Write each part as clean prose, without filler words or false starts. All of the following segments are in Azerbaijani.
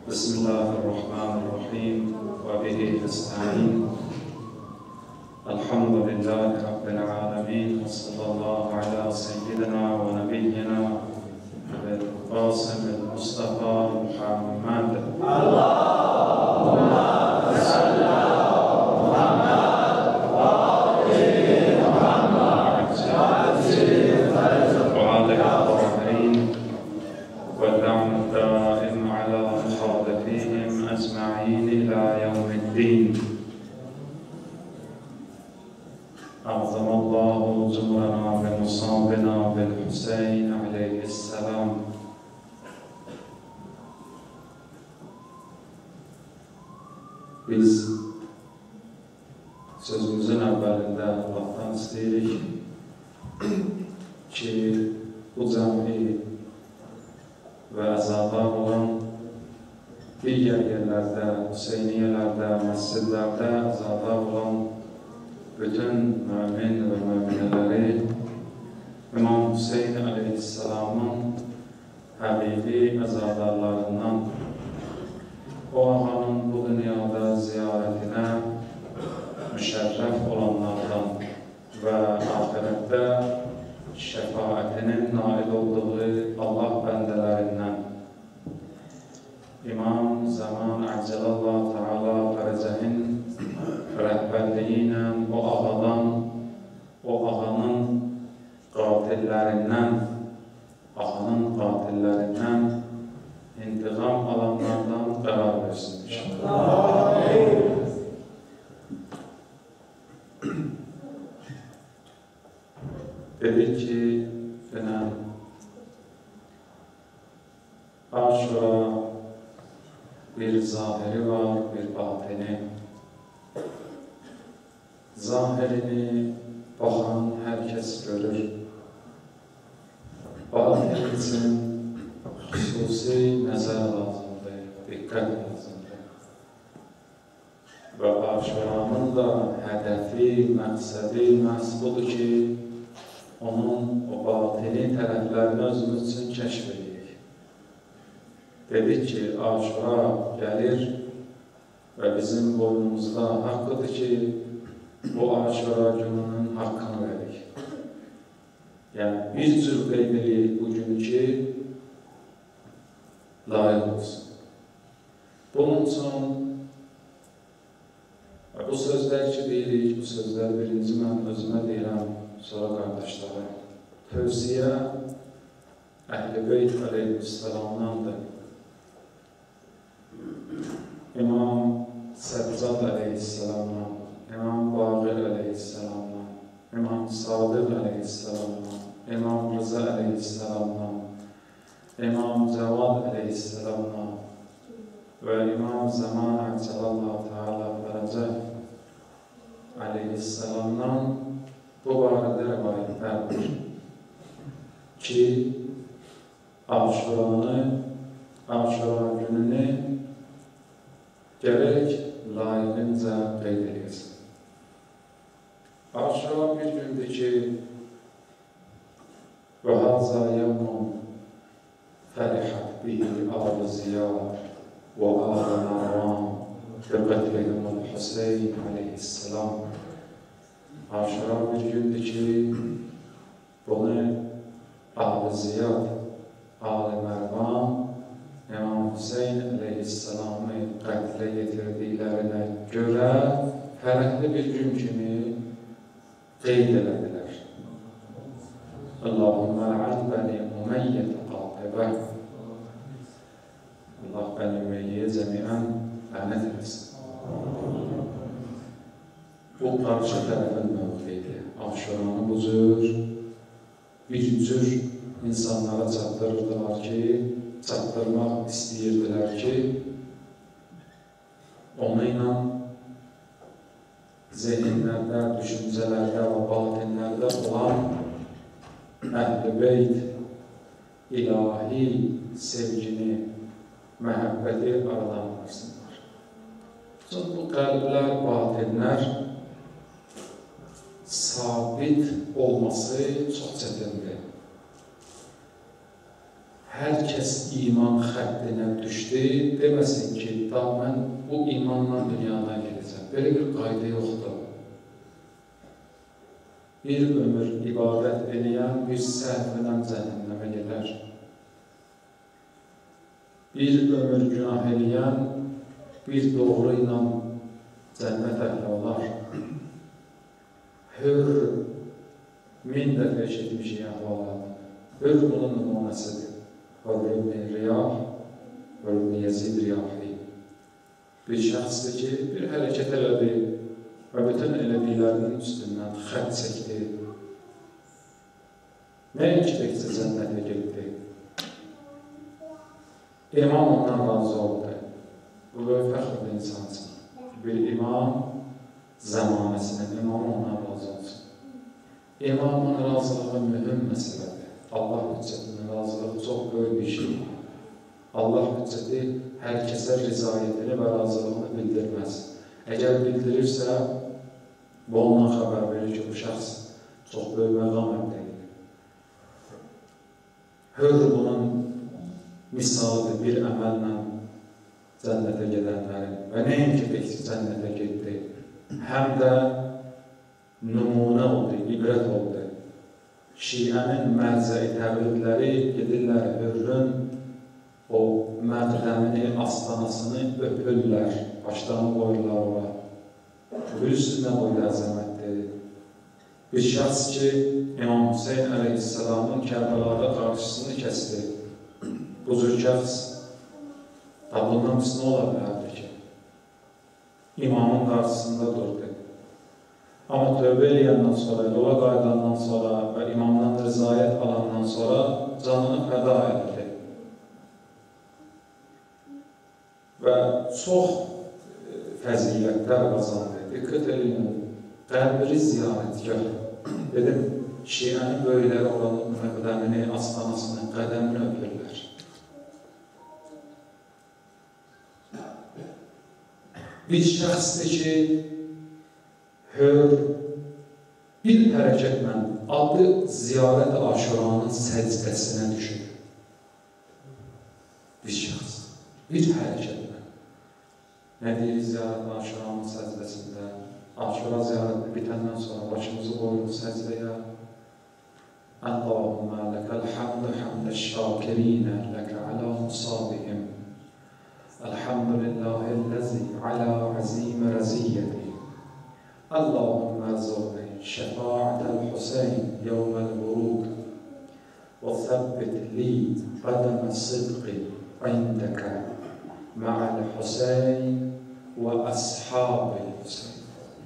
Bismillahirrahmanirrahim ve bihi nesta'in. Elhamdülillahi Rabbil alemin ve sallallahu ala seyyidina ve nebiyyina ve Qasimil Mustafa Muhammed. Allahümme salli ala Muhammed ve ali Muhammed ve ali Tahirin ve la'ned daim ala muhalifihim ecma'in ila yevmiddin. أعظم الله زمرنا بمصابنا بالحسين عليه السلام. Biz sözümüzün evvelinde Allah'tan isteyirik ki bu cami ve azadar olan diğer yerlerde, Hüseyniyelerde, mescidlerde azadar olan bütün mümin ve mümineleri İmam Hüseyin Aleyhisselam'ın Habibi azadarlarından, o ağanın bu dünyada ziyaretine müşerref olanlardan ve ahirette şefaatinin nail olduğu Allah bendelerinden İmam Zaman Accelallah Teala Ferecehin rehberliğiyle o ağanın katillerinden intikam alanlardan karar versin inşallah. Dedi ki filan Aşura bir zahiri var, bir batini. Zahirini bakan herkes görür. Batini için hususi nazar lazımdır, dikkat lazımdır. Ve Aşura'nın da hedefi, məqsədi məhz budur ki, onun o batini tərəflərini özümüz üçün kəşf edirik. Dedik ki, Aşura gəlir ve bizim boynumuzda hakkıdır ki, bu Aşura gününün hakkını verik. Yani bir cür qeyd edirik bu günü ki, layık olsun. Bunun için bu sözler ki deyirik, bu sözler birinci mən özümə deyirəm, sonra qardaşlara. Tövsiyə Əhl-i Beyt Aleyhisselam'dandır. İmam Səccad Aleyhisselam'dan, İmam Baqir Aleyhisselam'dan, İmam Sadık Aleyhisselam'dan, İmam Rıza Aleyhisselam'dan, İmam Cevad Aleyhisselam'dan ve İmam Zaman Accelallah Teala Ferece Aleyhisselam'dan bu barədə rivayətlər var ki, Aşura gününü gerek layığınca qeyd edilsin. Aşura bir gündür ki, وَهَذَا يَوْمٌ فَرِحَتْ بِهِ آلُ زِيَادٍ وَآلُ مَرْوَانَ بِقَتْلِهِمُ الْحُسَيْنِ عَلَيْهِسَّلَامُ. Aşura bir gündür ki, bunu Ahl-i Ziyad, Ahl-i Mervan, İmam Hüseyin Aleyhisselam'ı qətlə yetirdiklerine göre fərqli bir gün kimi qeyd elədilər. Allahümme la'an bəni Umeyyətə qatibə. Allah bəni Umeyyə cəmiən lənət etsin. Bu qarşı tərəfin mövqeydi. Aşuranı bu cür bir cür insanlara çatdırırdılar ki, çatdırmaq istəyirdilər ki, onunla zehinlərdə, düşüncələrdə və batinlərdə olan Əhl-i Beyt ilahi sevgini, məhəbbəti aradan varsınlar. Çünki bu qəlblər, batinlər sabit olması çox çətindir. hər kəs iman xəttinə düşdü, deməsin ki, da mən bu imanla dünyadan gedəcəm. Belə bir qayda yoxdur. Bir ömür ibadət edən bir səhvlə cəhənnəmə gedər. Bir ömür günah edən bir doğru ilə cənnət əhli olar. Hür, min dəfə eşitmişik əhvalatı. Hür bunun nümunəsidir. Hürrün riyah, hürrün yezid riyahi. Bir şəxsdir ki, bir hərəkət elədi və bütün elədiklərinin üstündən xət çəkdi. Nəinki təkcə cənnətə getdi. İmam ondan razı oldu. Bu böyük fəxrli insan üçün. Bir imam zəmanəsinin imamı ondan razı olsun. İmamın razılığı mühüm məsələdir. Allah hüccətinin razılığı çox böyük bir şey. Allah hüccəti hər kəsə rizayətini və razılığını bildirməz. Əgər bildirirsə, bu ondan xəbər verir ki, bu şəxs çox böyük məqam əldə edir. Hür bunun misalıdır bir əməllə cənnətə gedənlərin və nəinki təkcə cənnətə getdi, həm də nümunə oldu, ibrət oldu. Şiənin mərzəi təqlidləri gedirlər Hürrün o məqdəmini, astanasını öpürlər, başlarını qoyurlar ora. Bir üstündə qoydu əzəmətdir. Bir şəxs ki, İmam Hüseyin əleyhisselamın Kərbəlada qarşısını kəsdi. Bu cür şəxs bundan biz nə ola bilərdi ki? İmamın qarşısında durdu. Amma tövbə eləyəndən sonra, yola qaydandan sonra və imamdan rızayət alandan sonra canını fəda etdi. Və çox fəzilətlər qazandı. Diqqət edin, qəbri ziyarətgah. Dedim, şiənin böyükləri olan məqdəmini, astanasını, qədəmini öpürlər. Bir şəxsdir ki, Hür bir hərəkətlə adı ziyarət aşuranın səcdəsinə düşür. Bir şəxs, bir hərəkətlə. Nə deyir ziyarət aşuranın səcdəsində? Aşura ziyarəti bitəndən sonra başımızı qoyuruq səcdəyə. Allahümmə ləkəl hamdü hamdə şakirinə ləkə alə musabihim. Elhamdülillahi'llezî alâ azîm reziyyeti. Allahümme zâni şefâ'atel Hüseyin yevmel vurûd ve thabbit li qademe sıdqi indeke ma'al Hüseyin ve ashabil Hüseyin.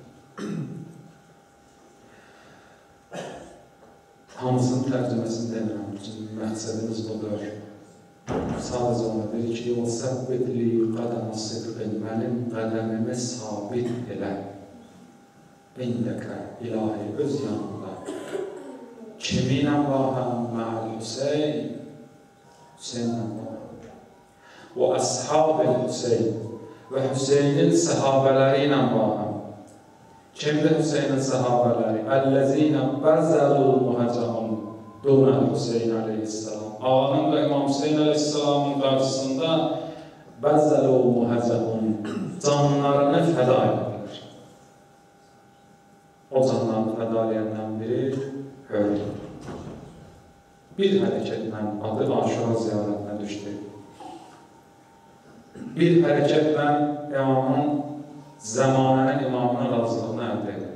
Hamısının tərcüməsini demirəm, məqsədimiz budur. Sadəcə ona deyir ki, o səbbetli qədəmə sıdqin, mənim qədəmimi sabit elə. İndəkə, ilahi, öz yanında. Kiminlə bahəm, mə'al Hüseyin, Hüseyinlə bahəm. O əshab-ı Hüseyin və Hüseynin səhabələri ilə bahəm. Kimdir Hüseynin səhabələri? Əlləzinə bəzəlul muhəcəmun dunəl Hüseyin aleyhisselam. Ağanın və İmam Hüseyin əleyhisselamın qarşısında bəzəlul muhəcəmun canlarını fəda edir. O canlarını fəda edəndən biri Hürrün. Bir hərəkətlə adı Aşura ziyarətinə düşdü. Bir hərəkətlə İmamın zəmanənin imamına razılığını əldə edir.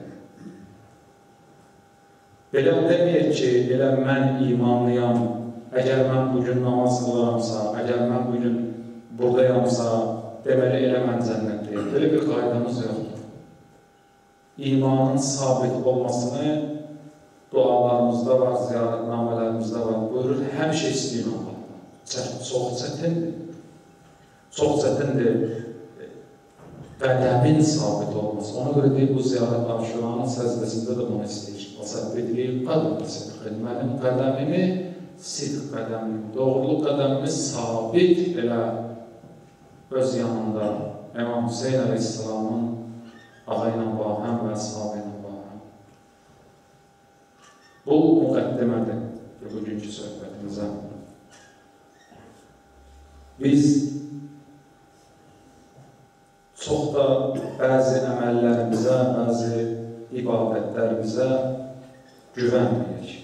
Belə deməyək ki, elə mən imamlıyam, əgər mən bugün namaz qılaramsa, əgər mən bugün buradayamsa, deməli elə mən cənnətdəyim. Belə bir qaydamız yoxdur. İmanın sabit olmasını dualarımızda var, ziyarətnamələrimizdə var. Buyurur, həmişə istəyim Allah'tan. Çox çətindir. Çox çətindir qədəmin sabit olması. Ona görə deyil, bu ziyarət Aşuranın səcdəsində də bunu istəyir. O səbbetliyi qədəmə sidqin. Mənim qədəmimi, sidq qədəmimi, doğruluq qədəmimi sabit elə öz yanında İmam Hüseyin əleyhisselamın ağa ilə bahəm və əshabı ilə bahəm. Bu müqəddimədir bugünkü söhbətimizə. Biz çox da bəzi əməllərimizə, bəzi ibadətlərimizə güvənməyək.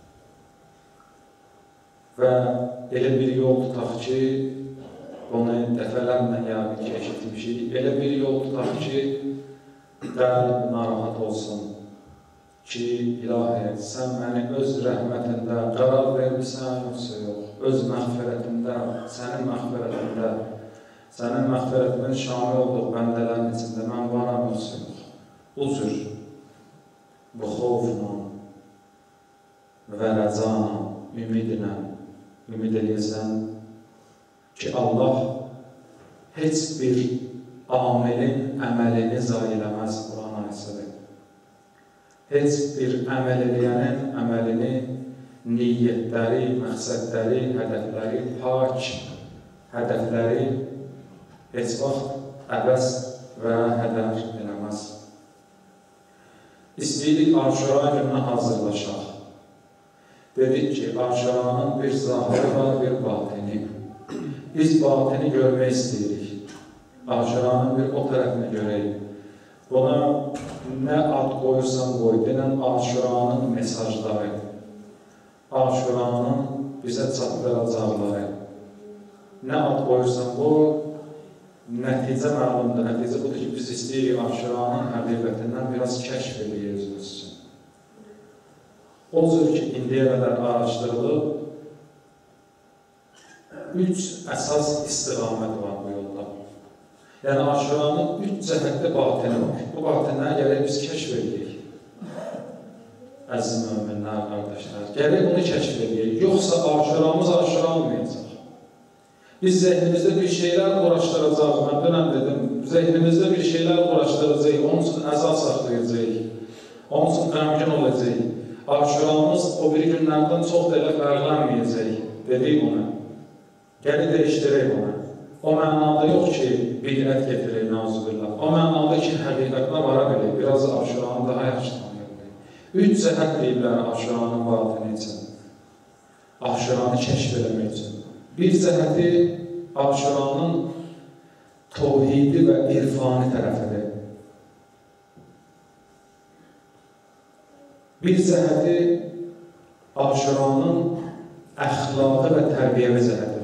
Və elə bir yol tutaq ki, onu dəfələrlə yəqin ki, eşitmişik, elə bir yol tutaq ki, qəlb narahat olsun ki, ilahi, sən məni öz rəhmətində qərar vermirsən, yoxsa yox, öz məğfirətində, sənin məğfirətində, sənin məğfirətimin şamil olduğu bəndələrin içində mən varam, yoxsa yox. Bu cür, bu xovla və rəzana, ümidlə, ümid eləyəsən ki, Allah heç bir amilin əməlini zayi eləməz, Quran ayəsidir. Heç bir əməl eləyənin əməlini, niyyətləri, məqsədləri, hədəfləri, pak hədəfləri heç vaxt əbəs və hədər eləməz. İstəyirik Aşura gününə hazırlaşaq. Dedik ki, Aşuranın bir zahiri var, bir batini. Biz batini görmək istəyirik. Aşuranın bir o tərəfini görək. Buna nə ad qoyursan qoy, denən Aşuranın mesajları, Aşuranın bizə çatdıracaqları. Nə ad qoyursan qoy, nəticə məlumdur. Nəticə budur ki, biz istəyirik Aşuranın həqiqətindən biraz kəşf edək özümüz üçün. O cür ki, indiyə qədər araşdırılıb, 3 əsas istiqamət var bu yolda. Yəni, Aşuranın 3 cəhətli batini var. Bu batinləri gərək biz kəşf edəyik. Əziz möminlər, qardaşlar, gərək bunu kəşf edəyik. Yoxsa Aşuramız Aşura olmayacaq. Biz zehnimizdə bir şeylər uğraşdıracaq. Mən dönəm dedim, zehnimizdə bir şeylər uğraşdıracaq, onun üçün əzab saxlayacaq, onun üçün qəmgin olacaq. Aşuramız o bir günlərdən çox da elə fərqlənməyəcək, dedik ona. Gəli dəyişdirək ona. O mənada yox ki, bidət getirək, nauzubillah. O mənada ki, həqiqətinə vara bilək, biraz Aşuranı daha yaxşı tanıyaq. 3 cəhət deyiblər Aşuranın batini üçün, Aşuranı kəşf eləmək üçün. Bir cəhəti Aşuranın təvhidi və irfani tərəfidir. Bir cəhəti Aşuranın əxlaqı və tərbiyəvi cəhətidir.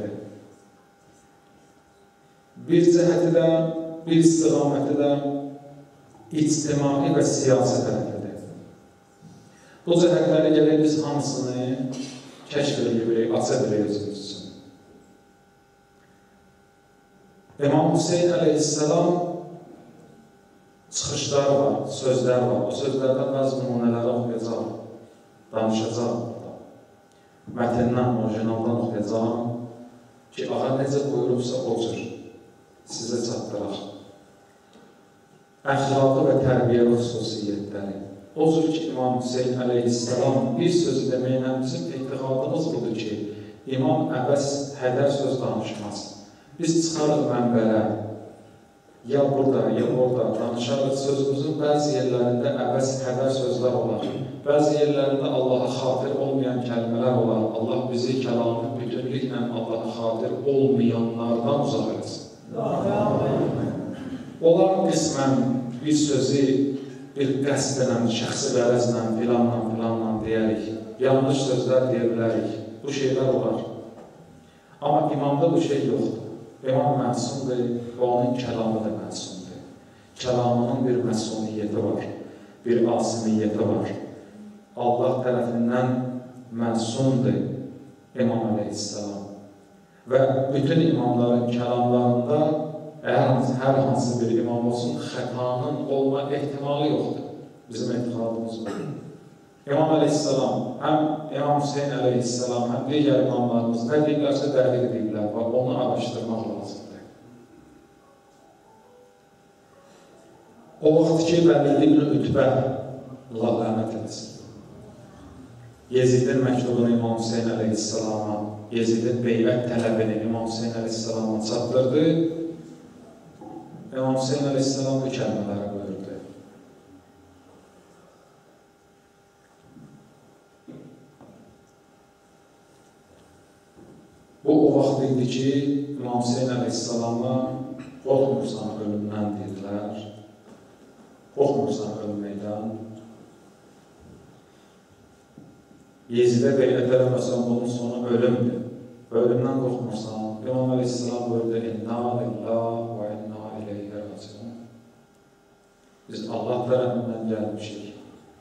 Bir cəhəti də, bir istiqaməti də ictimai və siyasi tərəfidir. Bu cəhətləri gələk biz hamısını kəşf edək, aça bilək özümüz üçün. İmam Hüseyin əleyhissalam çıxışları var, sözlər var. O sözlərdən bəzi nümunələri oxuyacaq, danışacaq. Mətndən, orijinaldan oxuyacaq ki, ağa necə buyurubsa o cür sizə çatdıraq. Əxlaqı və tərbiyəli xüsusiyyətləri. O cür ki, İmam Hüseyin əleyhissalam bir sözü deməklə bizim etiqadımız budur ki, İmam əbəs hədər söz danışmaz. Biz çıxarıq mənbələ, ya burada, ya orada danışarıq, sözümüzün bəzi yerlərində əbəs hədər sözlər olar. Bəzi yerlərində Allaha xatir olmayan kəlmələr olar. Allah bizi kəlamın bütünlüklə Allaha xatir olmayanlardan uzaq eləsin. Onlar qismən bir sözü bir qəsdlə, şəxsi qərəzlə, filanla deyərik. Yanlış sözlər deyə bilərik. Bu şeylər olar. Amma imamda bu şey yoxdur. İmam məsumdur və onun kəlamı da məsumdur. Kəlamının bir məsuniyyəti var, bir asimiyyəti var. Allah tərəfindən məsumdur İmam əleyhissalam. Və bütün imamların kəlamlarında hər hansı bir imam olsun, xətanın olma ehtimalı yoxdur. Bizim etiqadımız var. İmam əleyhissalam, həm İmam Hüseyin əleyhissalam, həm digər imamlarımız nə deyirlərsə dəqiq deyirlər və onu araşdırmaq lazımdır. O vaxt ki, Vəlid ibn Ütbə, Allah rəhmət etsin, Yezidin məktubunu İmam Hüseyin əleyhissalama, Yezidin beyət tələbini İmam Hüseyin əleyhissalama çatdırdı. İmam Hüseyin əleyhissalam bu kəlmələri buyurdu. Bu o vaxt idi ki, İmam Hüseyin Aleyhisselam'a qorxmursan ölümdən deyirlər. Qorxmursan ölməkdən. Yezidə beynət eləməsən bunun sonu ölümdür. Ölümdən qorxmursan. İmam Aleyhisselam buyurdu, İnna lillah və inna ileyhi raciun. Biz Allah tərəfindən gəlmişik.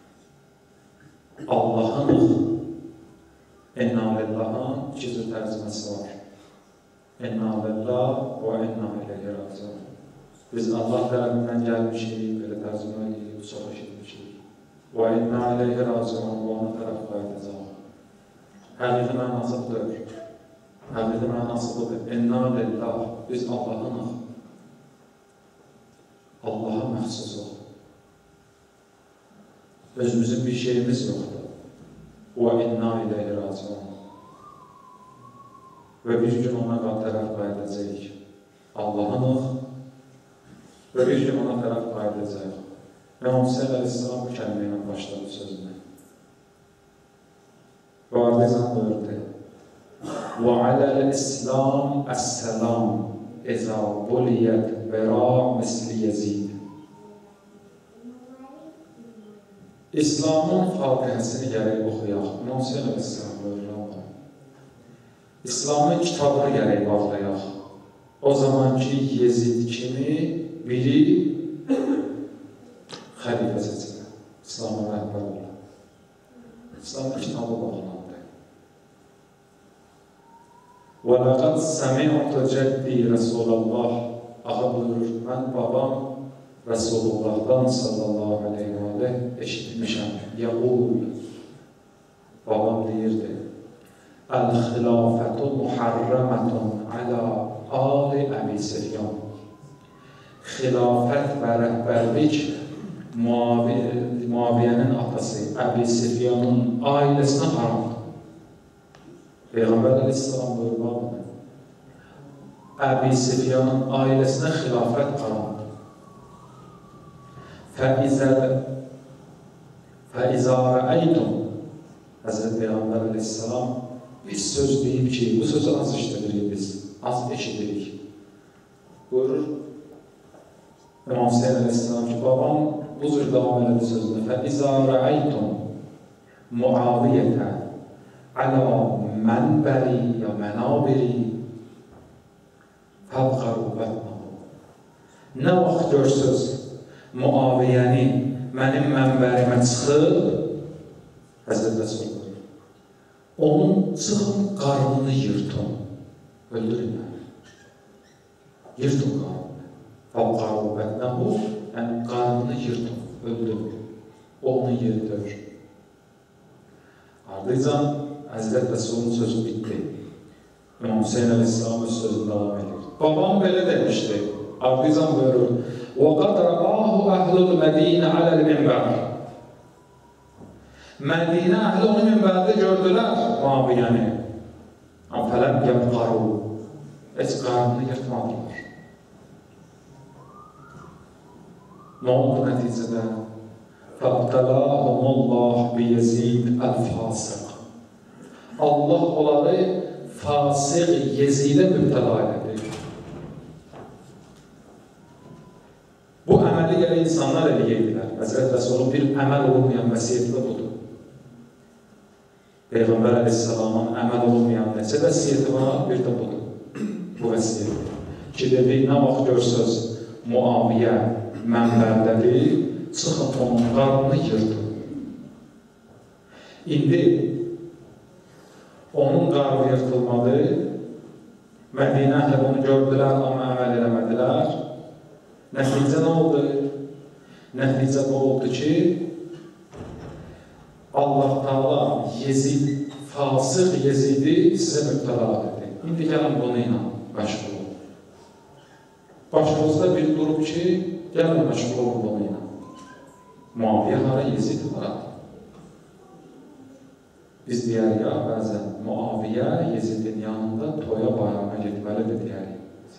Allah'ın İnna lillah'ın iki cür tərcüməsi var. İnna lillah və inna ileyhi raciun. Biz Allah tərəfindən gəlmişik, belə tərcümə edib, çox eşitmişik. Və inna ileyhi raciun, və ona tərəf qayıdacaq. Həqiqi mənası budur. Həqiqi mənası budur. İnna lillah, biz Allah'ınıq. Allah'a məxsusuq. Özümüzün bir şeyimiz yoxdur. Və inna ileyhi raciun. Və bir gün ona tərəf qayıdacaq. Allah'ınıq və bir gün ona tərəf qayıdacaq. İmam Hüseyin Aleyhisselam bu kəlməylə başladı sözünü. Və ardından buyurdu. Və aləl İslam əs-səlam əzə buliyyət bəra misli yezid. İslamın Fatihəsini gərək oxuyaq. İmam Hüseyin Aleyhisselam buyurur. İslamın kitabını gərək bağlayaq. O zamanki Yezid kimi biri xəlifə seçilir. İslam'a rəhbər olur. İslamın kitabı bağlandı. Və ləqəd səmi'tu cəddi Rəsulallah. Ağa buyurur, mən babam Resulullah'dan sallallahu aleyhi ve sellem eşitmişəm. Yaqul, babam deyirdi, El-xilafətu muharramatun ala ali Əbi Sufyan. Xilafət və rəhbərlik Muaviyyənin atası Əbi Sufyanın ailəsinə haramdır. Peyğəmbər Aleyhisselam buyurmalıdır. Əbi Sufyanın ailəsinə xilafət haramdır. فَإِذَا رَأَيْتُمْ Hazreti Peygamber Aleyhisselam bir söz deyip ki, bu sözü az işledirik biz, az eşitirik. Buyurur İmam Hüseyin Aleyhisselam ki, babam bu cür devam edildi sözünü. فَإِذَا رَأَيْتُمْ مُعَاوِيَةَ عَلَى مَنْبَرِي يَا مَنَابِرِي فَبْقَرُوا بَطْنَهُ. Ne vaxt görsüz Muaviyyəni mənim mənbərimə çıxıb, Həzrət Rəsul buyurur, onun çıxın qarnını yırtın, öldürün məni. Yırtın qarnını. Fəbqarı bətnəhu, yəni qarnını yırtın, öldürün. Onun yeri dövür. Ardıycan Həzrət Rəsulun sözü bitdi. İmam Hüseyin Aleyhisselam öz sözünü davam edir. Babam belə demişdi. Ardıycan buyurur, وَقَدْ رَآهُ أَهْلُ الْمَد۪ينَ عَلَى الْمِنْبَرِ. Medine ehli onu minberde gördüler Muaviyyəni. فَلَمْ يَبْقَرُوا. Heç qarnını yırtmadılar. Ne oldu nəticədə? فَابْتَلَاهُمُ اللّٰهُ بِيَزِيدِ الْفَاسِقِ. Allah onları fasıq Yezidə mübtəla edir. Bu əməli gələ insanlar eləyəydilər. Həzrət Rəsulun bir əməl olmayan vəsiyyəti də budur. Peyğəmbər Aleyhisselamın əməl olmayan neçə vəsiyyəti var, bir də budur. Bu vəsiyyəti. Ki dedi, nə vaxt görsüz Muaviyyə mənbərdədir, çıxın onun qarnını yırtın. İndi onun qarnı yırtılmadı, Mədinə əhli bunu gördülər, amma əməl eləmədilər. Nəticə nə oldu? Nəticə bu oldu ki, Allah Teala Yezid, fasıq Yezidi sizə mübtəla edir. İndi gəlin bunu ilə məşğul olun. Başımızda bir durup ki, gəlin məşğul olun bunu ilə. Muaviyyə hara, Yezid hara? Biz deyərik ya, bəzən Muaviyyə Yezidin yanında toya bayrama getməlidir deyərik.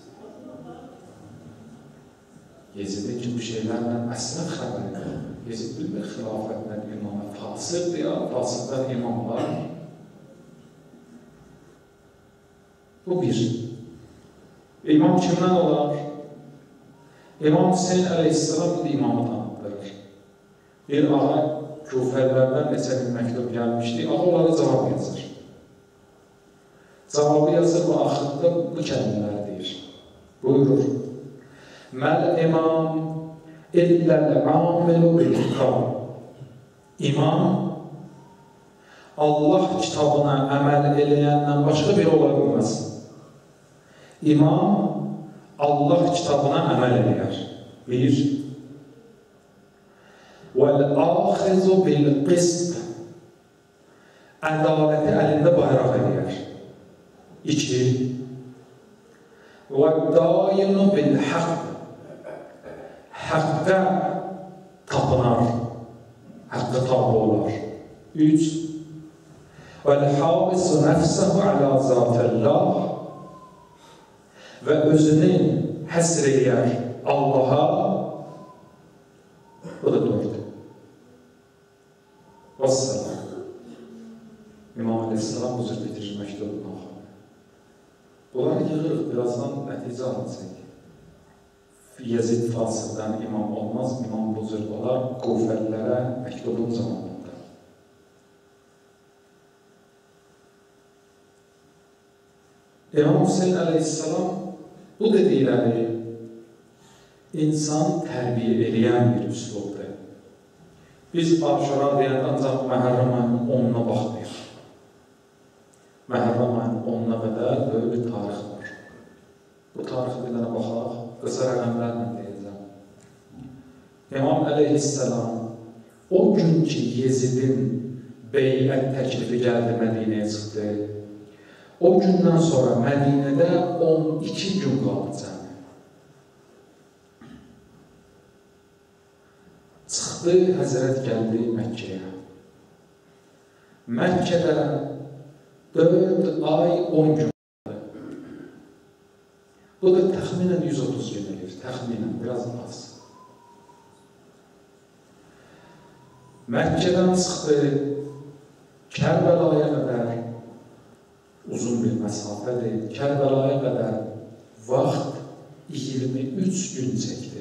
Yezidin ki, bu şeylərlə əslən xəbəri var. Yezid bilmir xilafətlə imamı. Fasıqdır ya, fasıqdan imam var. Bu bir. İmam kimdən olar? İmam Hüseyin əleyhissalam bir imamı tanıtdırır. Bir ağa küfərlərdən neçə bir məktub gəlmişdi, ağa onlara cavab yazır. Cavabı yazır və axırda bu kəlmələri deyir. Buyurur. Məl imam illəl-amilu bil-kitab. İmam Allah kitabına əməl eləyəndən başqa biri ola bilməz. İmam Allah kitabına əməl eləyər. Bir. Vəl-axizu bil-qist. Ədaləti əlində bayraq eləyər. 2. Vəd-dainu bil-haqq. Haqqa tapınar. Haqqa tabi olar. 3. Vəl-havisu nəfsəhu alə zatəllah. Və özünü həsr eləyər Allaha. O da 4. Vəssalam. İmam Aleyhisselam bu cür bitirir məktubunu oxu. Bunları yığırıq, birazdan nəticə alacaq. Yezid fasıqdan imam olmaz, imam bu cür olar, Kufəlilərə məktubun zamanında. İmam Hüseyin Aleyhisselam bu dedikləri insan tərbiyə eləyən bir üslubdur. Biz Aşura deyəndə ancaq Məhərrəm ayının 10-una baxmayıq. Məhərrəm ayının 10-una qədər böyük bir tarix var. Bu tarixi bir dənə baxaq, qısa rəqəmlərlə deyəcəm. İmam Əleyhisselam o gün ki Yezidin beyət təklifi gəldi, Mədinəyə çıxdı. O gündən sonra Mədinədə 12 gün qaldı cəmi. Çıxdı, Həzrət gəldi Məkkəyə. Məkkədə 4 ay 10 gün qaldı. Bu da təxminən 130 gün edir, təxminən, biraz az. Məkkədən çıxdı, Kərbəlaya qədər uzun bir məsafədir. Kərbəlaya qədər vaxt 23 gün çəkdi.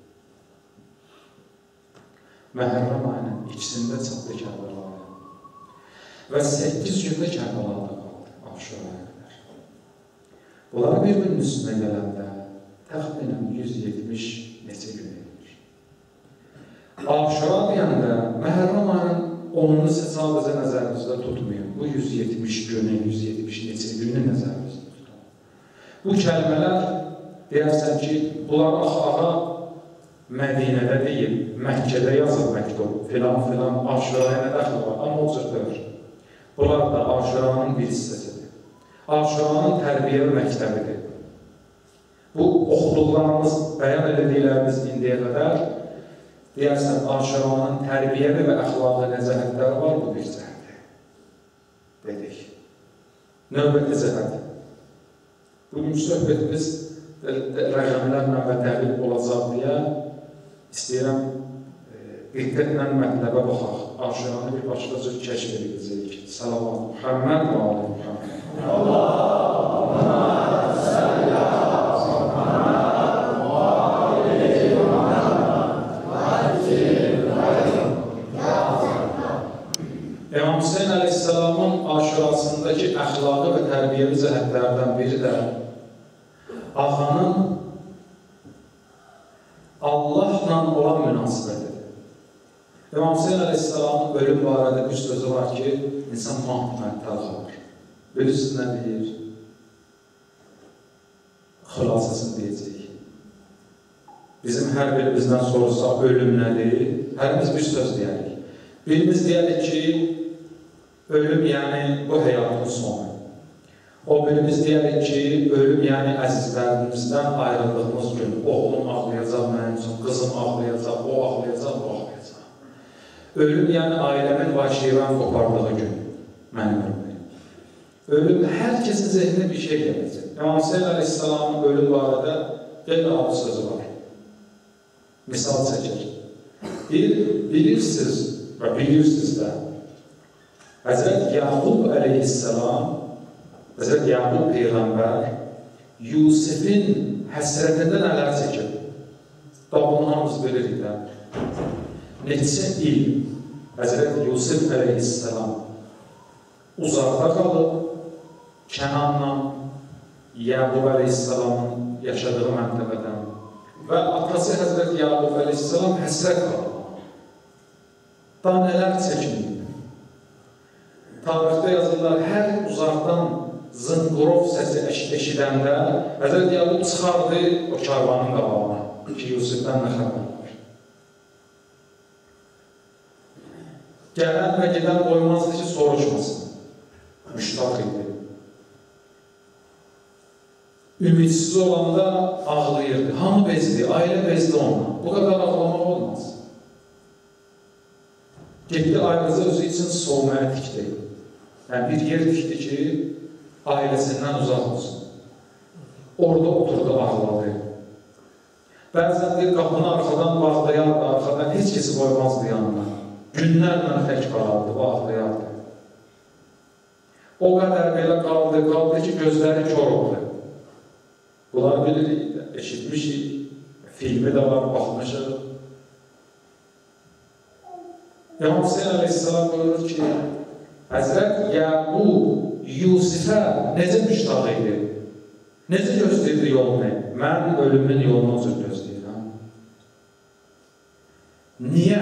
Məhərrəm ayının ikisində çatdı Kərbəlaya. Və 8 gündə Kərbəlada qaldı, Aşuraya qədər. Bunları bir-birinin üstünə gələndə təxminən 170 neçə gün edir. Aşura deyəndə Məhərrəm ayının 10-unu sadəcə nəzərinizdə tutmayın. Bu 170 günü, 170 neçə günü nəzərinizdə tutun. Bu kəlmələr deyərsən ki, bunlar ağa Mədinədə deyil, Məkkədə yazır məktub, filan Aşuraya nə dəxli var, amma o cür deyir. Bunlar da Aşuranın bir hissəsidir. Aşuranın tərbiyyə məktəbidir. Bu oxuduqlarımız, bəyan edildiklərimiz indiyə qədər deyərsən, Aşuranın tərbiyəvi və əxlaqı nəzərətləri var, bu bir cəhətdir. Dedik. Növbəti cəhət. Bugün söhbətimiz rəqəmlərlə və dəqiq olacaq deyə istəyirəm, diqqətlə mətləbə baxaq. Aşuranı bir başqa cür kəşf edəcəyik. Salavat Muhammed və Ali Muhammed. Allahümme salli ala İmam Hüseyin Aleyhisselamın aşurasındakı əxlaqı və tərbiyəvi cəhətlərdən biri də ağanın Allahla olan münasibətidir. İmam Hüseyin Aleyhisselamın ölüm barədə bir sözü var ki, insan məntəl qalır. Bilirsiniz nə deyir? Xülasəsini deyəcək. Bizim hər birimizdən sorulsa ölüm nədir? Hərimiz bir söz deyərik. Birimiz deyərik ki, ölüm yəni bu həyatın sonu. O birimiz deyərik ki, ölüm yəni əzizlərimizdən ayrıldığımız gün. Oğlum ağlayacaq mənim üçün, qızım ağlayacaq, o ağlayacaq, o ağlayacaq. Ölüm yəni ailəmin vacibən qopardığı gün, mənim ölümüm. Ölüm hər kəsin zehninə bir şey gələcək. İmam Hüseyin Aleyhisselamın ölüm barədə qeyri-adi sözü var. Misal çəkir. Bilirsiniz və bilirsiniz də Həzrət Yaqub əleyhissalam, Həzrət Yaqub Peyğəmbər Yusifin həsrətində nələr çəkib? Da bunu hamımız bilirik də. Neçə il Həzrət Yusif əleyhisselam uzaqda qalıb, Kənanla Yaqub əleyhisselamın yaşadığı məntəqədən və atası Həzrət Yaqub əleyhisselam həsrət qalıb. Da nələr çəkilib? Tarixdə yazırlar, hər uzaqdan zınqırov səsi eşidəndə Həzrət Yaqub çıxardı o karvanın qabağına ki, Yusifdən nə xəbər var. Gələn və gedən qoymazdı ki, soruşmasın. Müştaq idi. Ümidsiz olanda ağlayırdı. Hamı bezdi, ailə bezdi onunla. Bu qədər ağlamaq olmaz. Getdi ailəsi özü üçün soğumaya tikdi. Yəni bir yer tikdi ki, ailəsindən uzaq olsun. Orada oturdu, ağladı. Bəzən deyir, qapını arxadan bağlayardı, arxadan heç kəsi qoymazdı yanına. Günlərlə tək qalardı, ağlayardı. O qədər belə qaldı ki, gözləri kör oldu. Bunlar bilirik, eşitmişik, filmi də var, baxmışıq. İmam Hüseyin əleyhisselam buyurur ki, Həzrət Yaqub Yusifə necə müştaq idi? Necə göstərdi yolunu? Mən ölümün yolunu özür gözləyirəm. Niyə?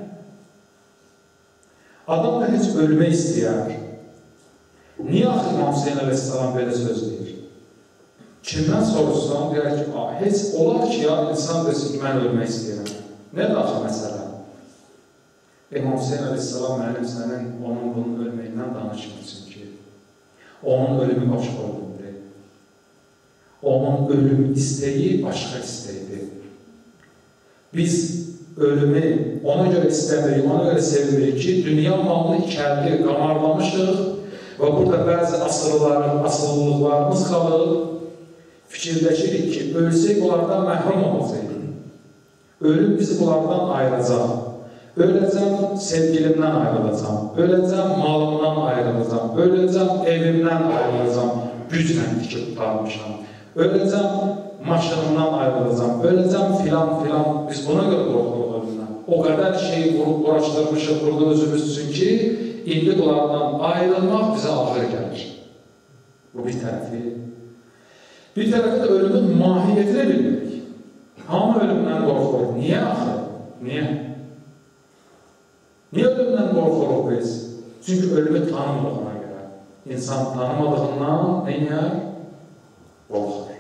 Adam da heç ölmək istəyər. Niyə axı İmam Hüseyin əleyhisselam belə söz deyir? Kimdən soruşsam, deyər ki, heç olar ki, ya insan desin ki, mən ölmək istəyirəm. Nədir axı məsələ? İmam Hüseyin əleyhisselam mənim sənin onun bunun ölməyindən danışmırsın ki, onun ölümü başqa ölümdür. Onun ölüm istəyi başqa istəyidir. Biz ölümü ona görə istəmirik, ona görə sevmirik ki, dünya malını ikəldir, qamarlamışıq və burada bəzi asılılıqlarımız qalır. Fikirləşirik ki, ölsək onlardan məhrum olacaq. Ölüm bizi bunlardan ayıracaq. Öləcəm sevgilimdən ayrılacam, öləcəm malımdan ayrılacam, öləcəm evimdən ayrılacam, güclə tikib tutarmışam, öləcəm maşınımdan ayrılacam, öləcəm filan, biz buna görə qorxuruq ölümdən. O qədər şeyi qurub, uğraşdırmışıq burada özümüz üçün ki, indi bunlardan ayrılmaq bizə ağır gəlir. Bu bir tərəfi. Bir tərəfi də ölümün mahiyyətini bilmirik. Hamı ölümdən qorxuruq. Niyə axı? Niyə? Niyə ölümdən qorxuruq biz? Çünki ölümü tanımadığına görə. İnsan tanımadığından neyər? Qorxur.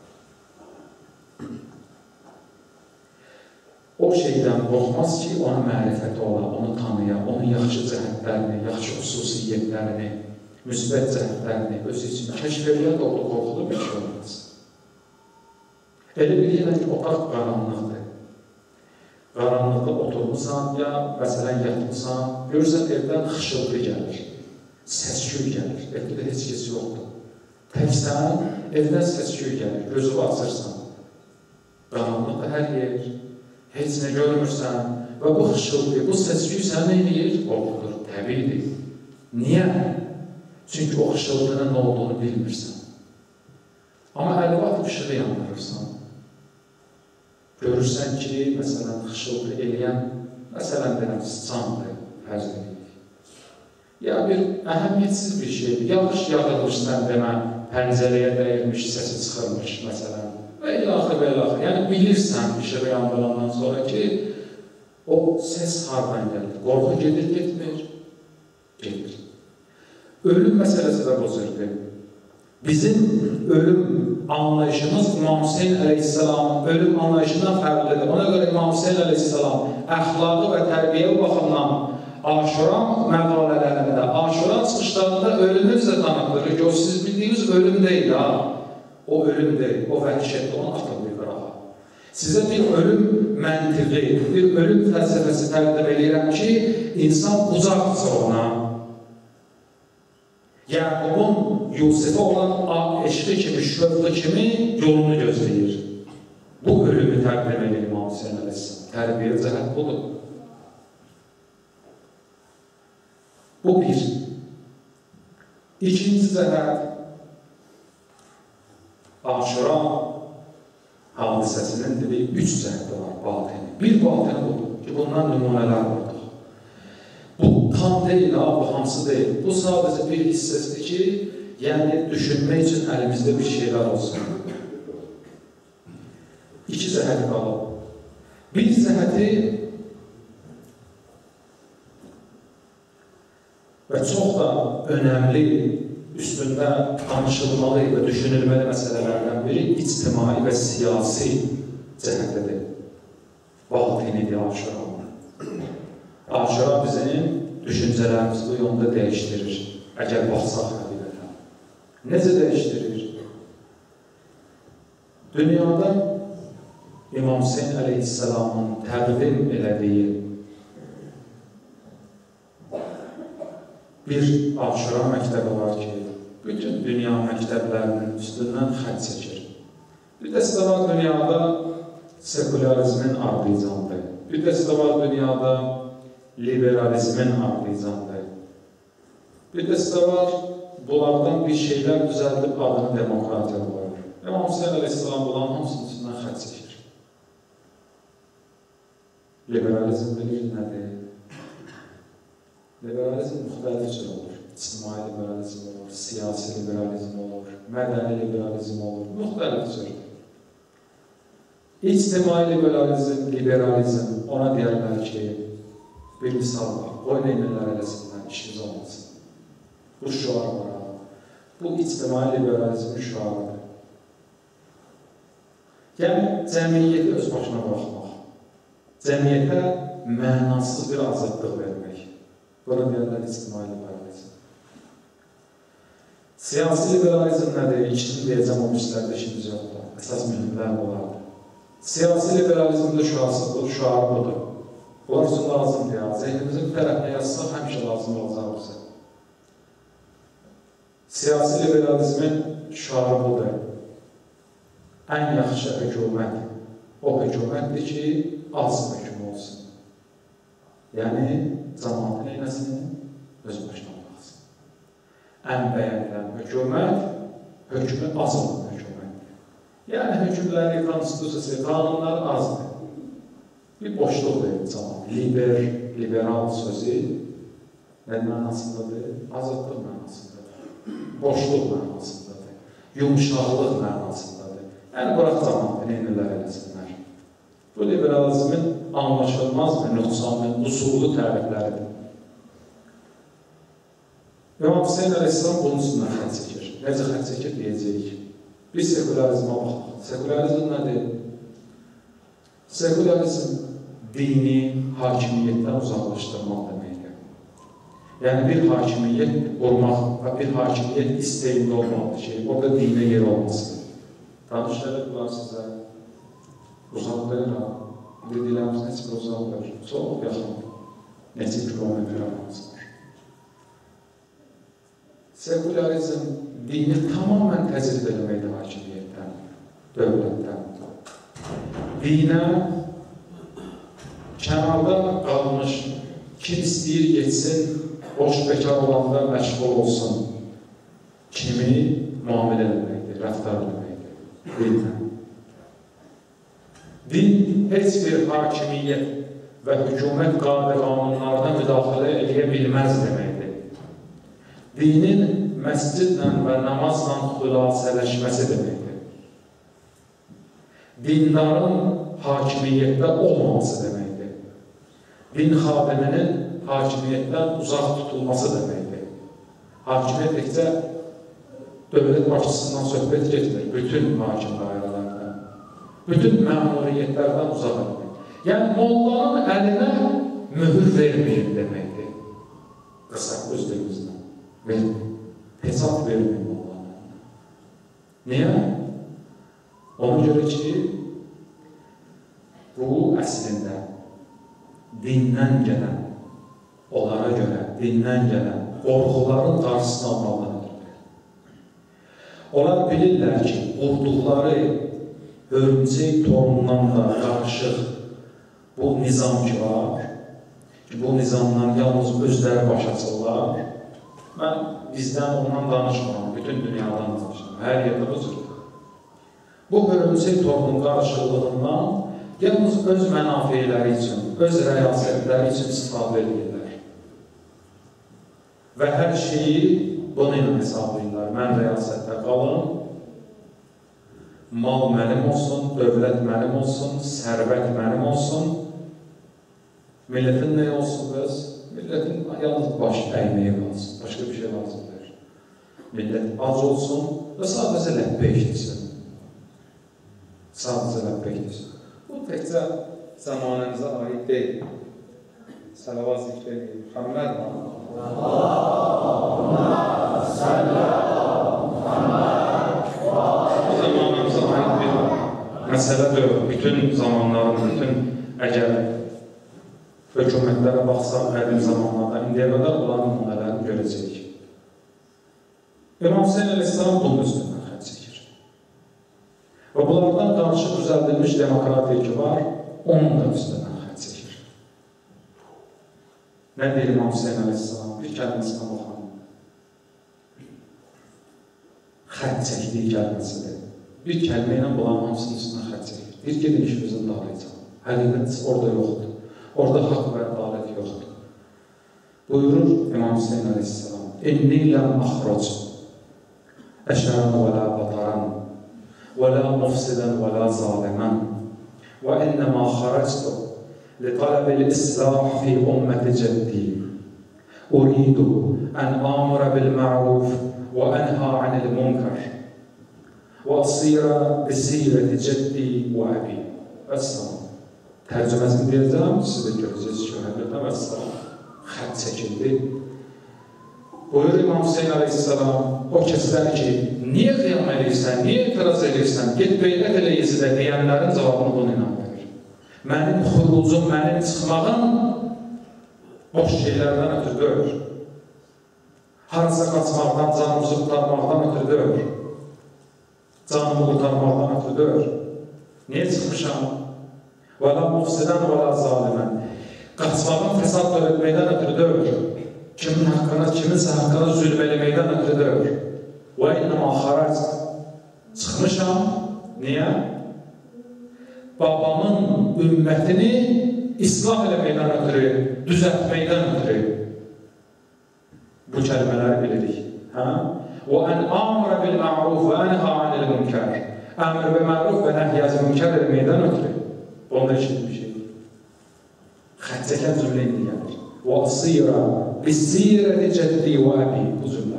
O şeydən qorxmaz ki, onun mərifəti ola, onu tanıya, onun yaxşı cəhətlərini, yaxşı xüsusiyyətlərini, müsbət cəhətlərini özü üçün kəşf edən də orada qorxulu bir şey olmaz. Elə bilirəm ki, otaq qaranlıqdır. Qaranlıqda oturmuşsan, ya məsələn yatmışsan, görürsən evdən xışıltı gəlir, səsküy gəlir, evdə heç kəs yoxdur. Təksən, evdən səsküy gəlir, gözü açırsan. Qaranlıqda hər yer, heç nə görmürsən və bu xışıltı, bu səsküy səni eləyir, qorxudur, təbiidir. Niyə? Çünki o xışıltının nə olduğunu bilmirsən. Amma əlvat ışığı yandırırsan. Görürsən ki, məsələn, xışıltı eləyən, məsələn, deyəm, sıçandır, fərz edirik. Ya bir əhəmiyyətsiz bir şeydir, yağış yağılmışsan demə, pəncərəyə dəyilmiş, səsi çıxırmış, məsələn. Və ilaxı. Yəni, bilirsən işığı yandırandan sonra ki, o səs hardan gəlir, qorxu gedir, getmir, gedir. Ölüm məsələsi də bozurdur. Bizim ölüm anlayışımız İmam Hüseyin əleyhisselamın ölüm anlayışından fərqlidir. Ona görə İmam Hüseyin əleyhisselam əxlaqı və tərbiyə baxımdan Aşura məqalələrində, Aşura çıxışlarında ölümü bizə tanıtdırır ki, o siz bildiyiniz ölüm deyil ha. O ölüm deyil, o vəhşətdir, onu atılır qırağa. Sizə bir ölüm məntiqi, bir ölüm fəlsəfəsi təqdim edirəm ki, insan uzaqdır ona. Yaqubun Yusifə olan eşqi kimi, şövqü kimi yolunu gözləyir. Bu ölümü təqdim edir İmam Hüseyin əleyhisselam. Tərbiyə cəhət budur. Bu bir. İkinci cəhət Aşura hadisəsinin dediyi 3 cəhəti var batini. Bir batini budur ki, bundan nümunələr vardır. Bu tam deyil, bu hamısı deyil. Bu sadəcə bir hissəsidir ki, yəni düşünmək üçün əlimizdə bir şeylər olsun. 2 cəhəti qalıb. Bir cəhəti və çox da önəmli, üstündə danışılmalı və düşünülməli məsələlərdən biri ictimai və siyasi cəhətlidir. Batinidir Aşura. Aşura bizim düşüncələrimizi bu yolda dəyişdirir. Əgər baxsaq həqiqətən. Necə dəyişdirir? Dünyada İmam Hüseyin əleyhisselamın təqdim elədiyi bir Aşura məktəbi var ki, bütün dünya məktəblərinin üstündən xətt çəkir. Bir dəstə var dünyada sekularizmin ardıcıldır. Bir dəstə var dünyada liberalizmin ardıcıldır. Bir dəstə var bunlardan bir şeylər düzəldib adını demokratiya qoyur. İmam Hüseyin əleyhisselam bunların hamısının üstündən xətt çəkir. Liberalizm bilir nədir? Liberalizm müxtəlif cür olur. İctimai liberalizm olur, siyasi liberalizm olur, mədəni liberalizm olur, müxtəlif cür. İctimai liberalizm ona deyərlər ki, bir misal var, qoyun eynirlər eləsinlər, işimiz olmasın. Bu şüar var. Bu ictimai liberalizmin şüarıdır. Yəni, cəmiyyəti öz başına baxmaq, cəmiyyətə mənasız bir azadlıq vermək. Buna deyərlər ictimai liberalizm. Siyasi liberalizm nədir? İkisini deyəcəm, o üstlərdə işimiz yoxdur. Əsas mühümlər olardır. Siyasi liberalizmdə şüarı budur. Bunlar üçün lazımdır ya. Zehnimizin bir tərəfine yazsaq, həmişə lazım olacaq bize. Siyasi liberalizmin şüarı budur. Ən yaxşı hökumət o hökumətdir ki, az hökum olsun. Yəni, cəmaatın eynəsini öz başına baxsın. Ən bəyənilən hökumət, hökmü az olan hökumətdir. Yəni, hökümləri, konstitusiyası, qanunlar azdır. Bir boşluq verir cəmaat. Liberal sözü nə mənasındadır? Azadlıq mənasındadır. Boşluq mənasındadır. Yumuşaqlıq mənasındadır. Yəni, bıraq cəmaatın eynirlər eləsinlər. Bu liberalizmin anlaşılmaz və nöqsanlı, usullu tərifləridir. İmam Hüseyin əleyhisselam bunun üstündən xətt çəkir. Necə xətt çəkir deyəcəyik. Biz sekularizmə baxaq. Sekularizm nədir? Sekularizm dini hakimiyyətdən uzaqlaşdırmaq deməkdir. Yəni bir hakimiyyət qurmaq və bir hakimiyyət istəyində olmalıdır ki, orada dinə yer olmasın. Danışları bunlar sizə uzaqlayır. Dediklərimiz neçə uzaqdır, çox yaxın, neçə kilometr arasıdır. Sekularizm dini tamamən təzyiq edilməkdir hakimiyyətdən, dövlətdən. Dinə kənarda qalmış, kim istəyir geçsin, boş bekar olanda məşğul olsun, kimi müamilə edilməkdir, rəftar edilməkdir, dinlə. Din heç bir hakimiyyət və hükümət qanunlarına müdaxilə edə bilməz deməkdir. Dinin məscidlə və namazla xülasələşməsi deməkdir. Dindarın hakimiyyətdə olmaması deməkdir. Din xadiminin hakimiyyətdən uzaq tutulması deməkdir. Hakimiyyət təkcə dövlət başçısından söhbət getmir, bütün hakim dairələrdən. Bütün məmuriyyətlərdən uzaq etmək. Yəni, mollanın əlinə mühür verməyin deməkdir. Qısa, öz dilimizdən. Verməyin. Hesab verməyin mollanın əlinə. Niyə? Ona görə ki, bu əslində dindən gələn, onlara görə dindən gələn qorxuların qarşısını almalıdır. Onlar bilirlər ki, qurduqları hörümcək torundan da qarışıq bu nizam ki var, ki bu nizamdan yalnız özləri baş açırlar. Mən bizdən ondan danışmıram, bütün dünyadan danışmıram, hər yerdə bu cür. bu hörümçək torunun qarşılığından yalnız öz mənafeyləri üçün, öz rəyasətləri üçün istifadə edirlər. Və hər şeyi bunu ilə hesablayırlar. Mən rəyasətdə qalım, mal mənim olsun, dövlət mənim olsun, sərvət mənim olsun. Milletin nə olsun bəs? Milletin yalnız baş əyməyi lazım, başqa bir şey lazım deyil. Millət ac olsun və sadəcə ləbbə işləsin. Sadəcə ləbbə işləsin. Bu təkcə zamanımıza aid deyil. Salavat zikr edir. Muhammed bu zamanımıza aid bir məsələ deyil. Bütün zamanların, bütün əgər hökumətlərə baxsaq, qədim zamanlarda, indiyə qədər bunların nümunələrini görəcəyik. İmam Hüseyin Əleyhisselam bunun üstündən xətt çəkir. Və bunlardan qarşı düzəldilmiş demokratiya ki var, onun da üstündən xətt çəkir. Nə deyir İmam Hüseyin Əleyhisselam? Bir kəlməsinə baxın. Xətt çəkdiyi kəlməsidir. Bir kəlmə ilə bunların hamısının üstündən xətt çəkir. Bir gedin işimizin dağlayacaq. Həqiqət orada yoxdur. Orada haqq və ədalət yoxdur. Buyurur İmam Hüseyin Əleyhisselam, İnni ləm axroc, əşərən və lə bataran, və lə mufsidən və lə zalimən, və innəmə xarəctu litələbil islah fi ümməti cəddi, uridu ən amura bil ma'ruf və ənha anil munkar, və asira bisirəti cəddi və əbi. Əssalam. Tərcüməsini deyəcəm, siz də görəcəksiniz ki, həqiqətən vəssalam, xətt çəkildi. Buyur İmam Hüseyin Əleyhisselam, o kəslər ki, niyə qiyam edirsən, niyə etiraz edirsən, get beylət elə yezidə deyənlərin cavabını bunu ilə verir. Mənim xurucum, mənim çıxmağım boş şeylərdən ötürü deyir. Harasa qaçmaqdan, canımızı qurtarmaqdan ötürü deyir. Canımı qurtarmaqdan ötürü deyir. Niyə çıxmışam? Və la mufsidən və la zalimən. Qaçmağın fəsad törətməkdən ötürü deyir. Kiminsə haqqına zülm eləməkdən ötürü deyir. Və innəmə xarac. Çıxmışam. Niyə? Babamın ümmətini islah eləməkdən ötürü, düzəltməkdən ötürü. Bu kəlmələri bilirik. Və ən amura bil ma'ruf və ənha anil münkər. Əmr və ma'ruf və nəhyəz münkər eləməkdən ötürü. Onda eşitli bir şey. Xətt çəkən cümlə indi gəlir. Və asira bisirəti cəddi və əbi. Bu cümlə.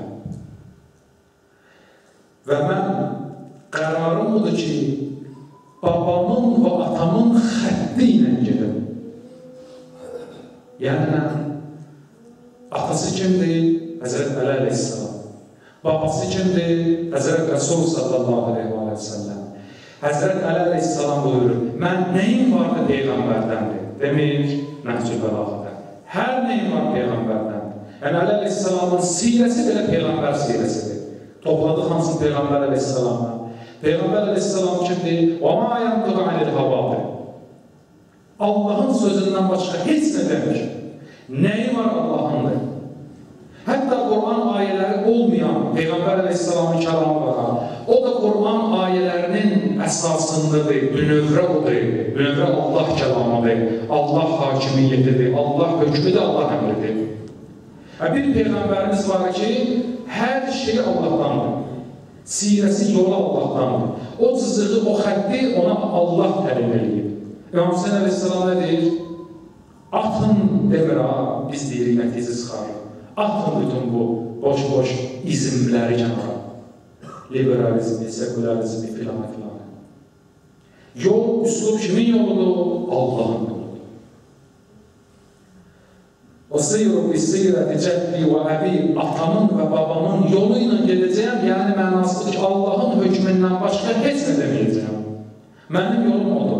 Və mən qərarım budur ki, babamın və atamın xətti ilə gedim. Yəni, atası kimdir? Həzrət Əli Əleyhisselam. Babası kimdir? Həzrət Rəsul sallallahu aleyhi və səlləm. Həzrət Əli Əleyhisselam buyurur, mən nəyim vardı Peyğəmbərdəndir? Demir, Nəhcül Bəlağədə. Hər nəyim var Peyğəmbərdəndir. Yəni, Əli Əleyhisselamın sirəsi belə Peyğəmbər sirəsidir. Topladıq hansın Peyğəmbər Əleyhisselamı? Peyğəmbər Əleyhisselam kimdir? وَمَا يَنْقُدُ عَنِ الْهَوَابِ Allahın sözündən başqa heç nə demir. Nəyi var Allahındır? Hətta Qur'an ayələri olmayan Peyğəmbər Əleyhisselamın kəlamı var. O da Qur'an ayələrinin əsasındadır, bünövrə odur. Bünövrə Allah kəlamıdır, Allah hakimiyyətidir, Allah hökmüdür, Allah əmridir. Bir Peyğəmbərimiz var ki, hər şey Allahdandır. Sirəsi yolu Allahdandır. O cızığı, o xətti ona Allah təlim eləyib. İmam Hüseyin Əleyhisselam nə deyir? Atın demir ha, biz deyirik nəticə çıxarır. Atın bütün bu boş-boş izmləri kənara. Liberalizmi, sekularizmi filan. Yol, üslub kimin yoludur? Allah'ın yoludur. O sıyırıb istəyirəti cəddi və əbi, atamın və babamın yolu ilə gedəcəyəm, yəni mənasıdır ki, Allahın hökmündən başqa heç nə deməyəcəyəm. Mənim yolum odur.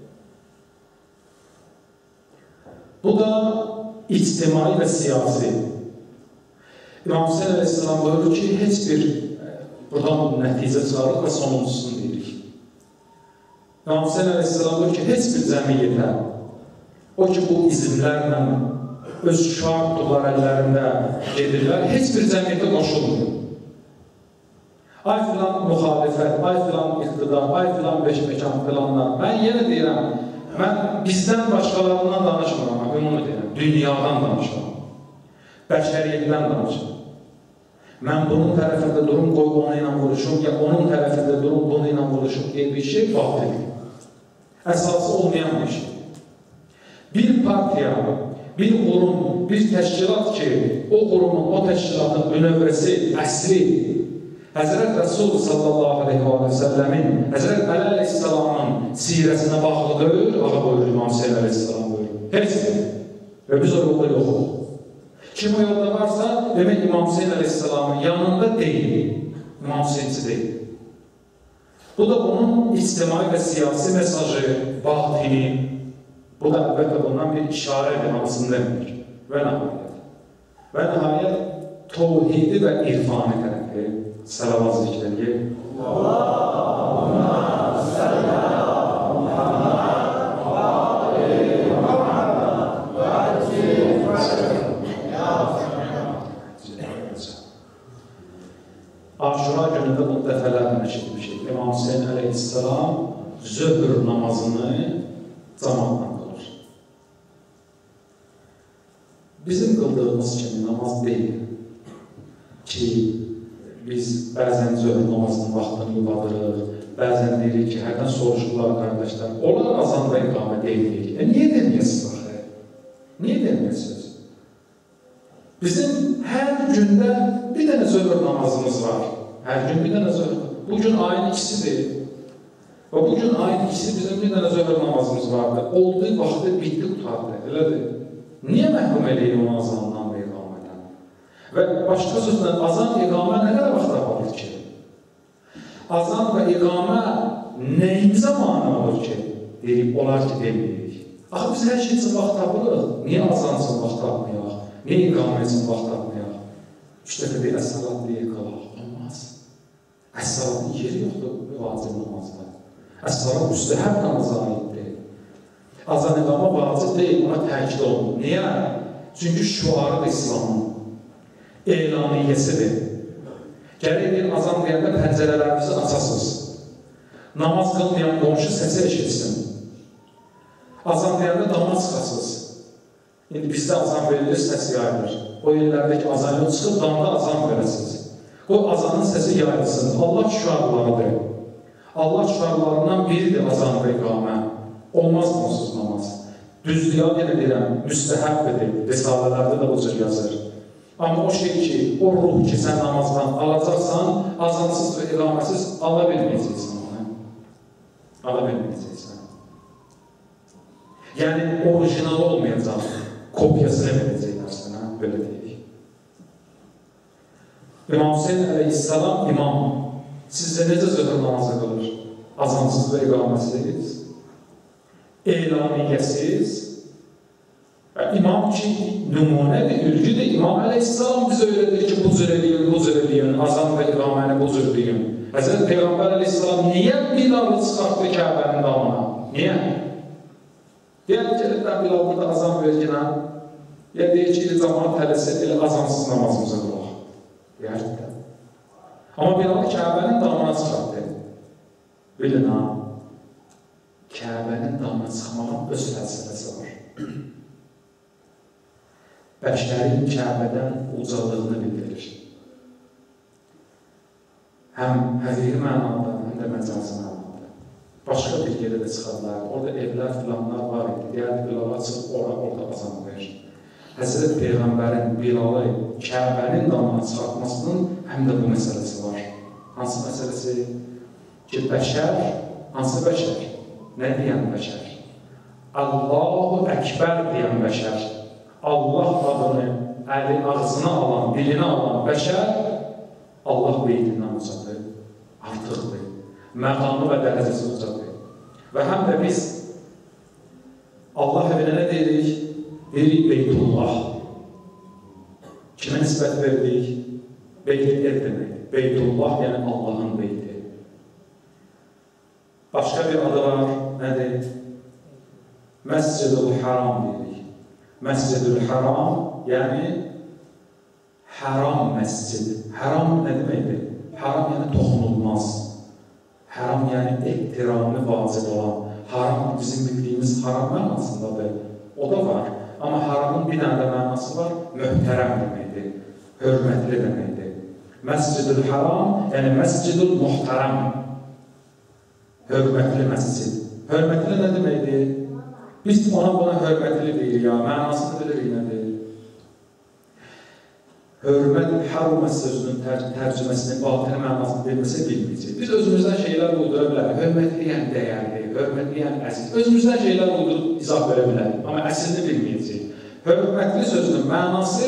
Bu da ictimai və siyasi. İmam Hüseyin Əleyhisselam buyurur ki, heç bir buradan nəticə çıxarır və sonuncusunu deyirik. İmam Hüseyin Əleyhisselam buyurur ki, heç bir cəmiyyətə o ki, bu izmlərlə öz şart duvar əllərində gedirlər, heç bir cəmiyyətə qoşulmuyor. Ay filan müxalifət, ay filan iqtidar, ay filan beş-mekan filanlar. Mən yenə deyirəm, mən bizdən başqalarından danışmıram, ümumi deyirəm, dünyadan danışmıram, bəşəriyyətdən danışmıram. Mən bunun tərəfində durum, qoy onu ilə vuruşum, ya onun tərəfində durum, bunu ilə vuruşum deyə bir şey batildir. Əsası olmayan bir şey. Bir partiya, bir qurum, bir təşkilat ki, o qurumun, o təşkilatın önəvrəsi, əsri, Həzrət Rəsul sallallahu aleyhi və səlləmin, Həzrət Əli aleyhissalamın sirəsinə bağlı deyil, ağa buyurur, İmam Hüseyin aleyhissalam buyurur. Hepsi. Və biz o yolda yoxuq. Kim o yolda varsa, demək İmam Hüseyin aleyhissalamın yanında deyil, İmam Hüseyinci deyil. Bu da onun ictimai və siyasi mesajı, batini, bu da əlbəttə bundan bir işarədir, hamısını demilir. Və nəhayət, tevhidi və irfani tərəfi, salavat zikrini. Allahumma salli ala Muhammad wa ali Muhammad wa ajil ya Aşura günündə bu dəfələrlə eşitmişik. İmam Hüseyin aleyhissalam zöhr namazını cəmaatla qılır. Bizim qıldığımız kimi namaz deyil ki, biz bəzən zöhr namazının vaxtını yubadırıq, bəzən deyirik ki, hərdən soruşurlar qardaşlar, onlar azan və iqamə deyirik. Niyə deməyəsiniz axı? Niyə deməyəsiniz? Bizim hər gündə bir dənə zöhr namazımız var. Hər gün bir dənə zöhr. Bugün ayın ikisidir. Və bugün ayın ikisi bizim bir dənə zöhr namazımız vardı. Olduğu vaxtı bitdi, qutardı. Elədir. Niyə məhrum eləyir onu azandan və iqamədən? Və başqa sözlə, azan iqamə nə qədər vaxt aparır ki? Azan və iqamə nəyimizə mani olur ki? Deyib, olar ki, demirik. Axı, biz hər şey üçün vaxt tapırıq. Niyə azan üçün vaxt tapmayaq? Niyə iqamə üçün vaxt tapmayaq? Üç dəfə deyil, əs-salat deyil, qalaq. Olmaz. Əs-salatın yeri yoxdur vacib namazda. Əs-salat müstəhəb namaza aiddir. Azan iqamə vacib deyil, ona təkid olunur. Niyə? Çünki şüarıdır İslamın. Elaniyyəsidir. Gərək bir azan deyəndə pəncərələrimizi açasınız. Namaz qılmayan qonşu səsi eşitsin. Azan deyəndə dama çıxasınız. İndi bizdə azan verilir, səs yayılır. O yerlərdəki azan yol çıxıb, damda azan verəsiniz. O azanın səsi yayılsın. Allah şüarlarıdır. Allah şüarlarından biridir azan və iqamə. Olmaz onsuz namaz. Düzdür, yenə deyirəm, müstəhəbbidir. Risalələrdə də bu cür yazır. Amma o şey ki, o ruh ki, sən namazdan alacaqsan, azansız və iqaməsiz ala bilməyəcəksən onu. Ala bilməyəcəksən. Yəni, orijinal olmayacaq, kopyasını biləcəklərsən, belə deyək. İmam Hüseyin aleyhissalam imam. Sizdə necə zöhr namazı qılır? Azansız və iqaməsiz, elaniyyəsiz. İmam ki, nümunədir, ülgüdür. İmam aleyhissalam bizə öyrədir ki, bu cür eləyin, azan və iqaməni bu cür deyin. Həzrət Peyğəmbər aleyhissalam niyə Bilalı çıxartdı Kəbənin damına? Niyə? Deyək ki, Bilal burada azan verginə, ya deyək ki, cəmaat tələsin, elə azansız namazımıza qılaq. Deyək ki, amma Bilalı Kəbənin damına çıxartdı. Bilin ha, Kəbənin damına çıxmağın öz fəlsəfəsi var. Bəşərin Kəbədən ucalığını bildirir. Həm həqiqi mənada, həm də məcazi mənada. Başqa bir yerə də çıxarlar. Orada evlər filanlar var idi. Deyərdi, Bilala çıxıb, orada azam verir. Həzrət Peyğəmbərin Bilalı Kəbənin damına çıxartmasının həm də bu məsələsi var. Hansı məsələsi? Ki, bəşər, hansı bəşər? Nə deyən bəşər? Allahu Əkbər deyən bəşər. Allah adını ağzına alan, dilinə alan bəşər Allah beytindən ucadır, artıqdır, məqamı və dərəcəsi ucadır. Və həm də biz Allah evinə nə deyirik? Deyirik Beytullah. Kimə nisbət verdik? Beyt ev demək. Beytullah, yəni Allahın beyti. Başqa bir adı var, nədir? Məscid-ül Haram deyirik. Məscid-ül Haram, yəni Haram məscid. Haram nə deməkdir? haram yəni toxunulmaz. Haram yəni ehtiramı vacib olan. Haram bizim bildiyimiz haram mənasındadır. O da var. Amma haramın bir dənə də mənası var. Möhtərəm deməkdir. Hörmətli deməkdir. Məscid-ül haram, yəni məscid-ül muhtərəm. Hörmətli məscid. Hörmətli nə deməkdir? Biz ona buna hörmətli deyirik ya. Mənasını bilirik nədir? Hörmət, hərmə sözünün tərcüməsinin batini mənasını bilməsə bilməyəcək. Biz özümüzdən şeylər uydura bilərik. Hörmətli yəni dəyərli, hörmətli yəni əziz. Özümüzdən şeylər uydurub izah verə bilərik. Amma əslini bilməyəcək. Hörmətli sözünün mənası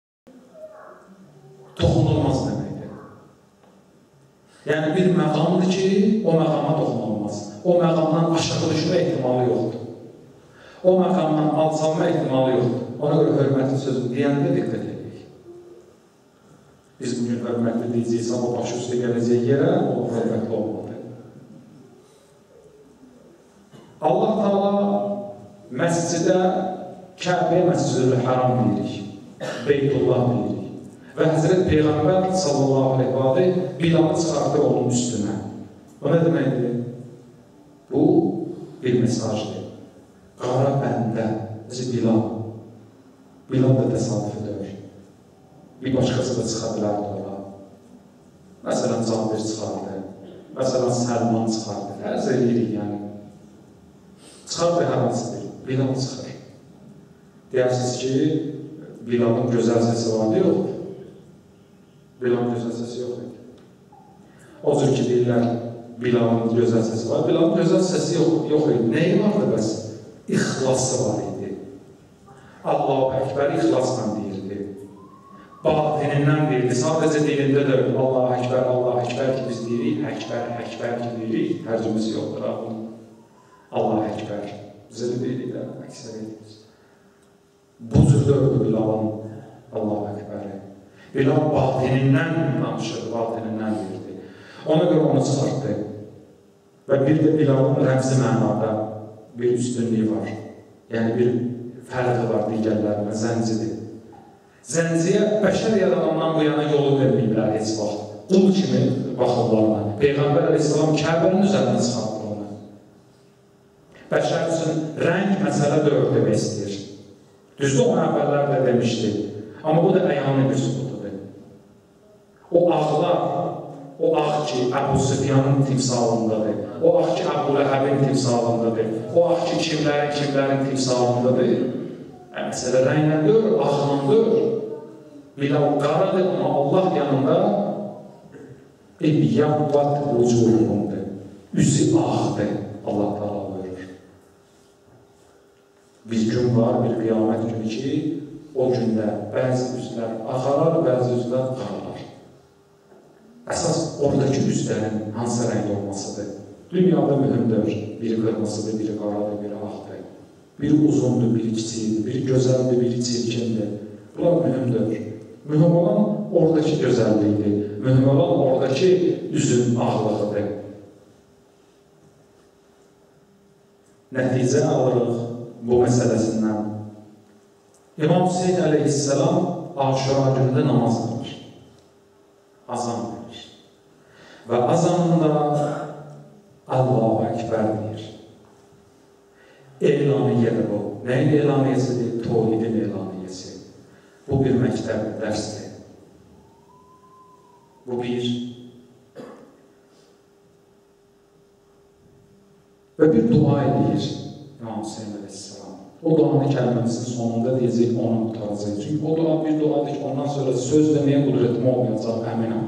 toxunulmaz deməkdir. Yəni bir məqamdır ki, o məqama toxunulmaz. O məqamdan aşağı düşmə ehtimalı yoxdur. O məqamdan alçalma ehtimalı yoxdur. Ona görə hörmətli sözünü deyəndə diqqət edin. Biz bugün hörmətli deyəcəyik, amma başı üstə gələcək yerə, o hörmətli olmalı. Allah Taala məscidə, Kəbəyə məscid-ül haram deyirik, Beytullah deyirik. Və Həzrət Peyğəmbər sallallahu aleyhi və aleyh Bilalı çıxartdı onun üstünə. Bu nə deməkdir? Bu bir mesajdır. Qara bəndə, Bilal. Bilal da təsadüfüdür. Bir başqası da çıxa bilərdi ona. Məsələn, Cabir çıxardı. Məsələn, Səlman çıxardı. Ərz edirik, yəni. Çıxardı hansıdır? Bilal çıxır. Deyirsiniz ki, Bilalın gözəl səsi vardı, yoxdur. Bilalın gözəl səsi yox idi. O cür ki, deyirlər, Bilalın gözəl səsi var. Bilalın gözəl səsi yox idi. Nəyi vardı bəs? İxlası var idi. Allahu Əkbər ixlasla deyirdi. Batinindən deyirdi. Sadəcə dilində də Allahu Əkbər ki biz deyirik, Əkbər ki deyirik. Tərcüməsi yoxdur. Allahu Əkbər. Bizə də deyirik də, əksər edirik. Bu cürdür Bilalın Allahu Əkbəri. Bilal batinindən danışır, batinindən deyirdi. Ona görə onu çıxartdı. Və bir də Bilalın rəmzi mənada bir üstünlüyü var. Yəni bir fərqi var digərlərinə, zəncidir. Zənciyə bəşər yaradandan bu yana yolu verməyiblər heç vaxt. Qul kimi baxırlarına. Peyğəmbər əleyhissalam Kəbənin üzərinə çıxartdı onu. Bəşər üçün rəng məsələ deyil demək istəyir. Düzdür, onu əvvəllər də demişdi. Amma bu da əyani bir sübutudur. O ağlar, o ağ ki Əbu Süfyanın timsalındadır. O ağ ki Əbu Ləhəbin timsalındadır. O ağ ki kimlərin timsalındadır. Məsələ rənglə deyil, ağla deyil. Bilal qaradır, amma Allah yanında İbyabbat vücuhumdur. Üzü ağdır, Allah Taala buyurur. Bir gün var, bir qiyamət günü ki, o gündə bəzi üzlər ağarar, bəzi üzlər qaralar. Əsas oradakı üzlərin hansı rəng olmasıdır? Dünyada mühümdür. Biri qırmızıdır, biri qaradır, biri ağdır. Biri uzundur, biri kiçikdir, biri gözəldir, biri çirkindir. Bunlar mühümdür. Mühüm olan oradakı gözəllikdir. Mühüm olan oradakı üzün ağlığıdır. Nəticə alırıq bu məsələsindən. İmam Hüseyin əleyhissalam Aşura günündə namaz qılır. Azan verir. Və azanında Allahu Əkbər deyir. Elaniyyedir bu. Nəyin elaniyyəsidir? Tevhidin elaniyyəsi. Bu bir məktəb dərsdir. Bu bir. Və bir dua edir İmam Hüseyin əleyhissalam. O duanı kəlməsinin sonunda deyəcək, onu qutaracaq. Çünki o dua bir duadır ki, ondan sonra söz deməyə qudretim olmayacaq, əminəm.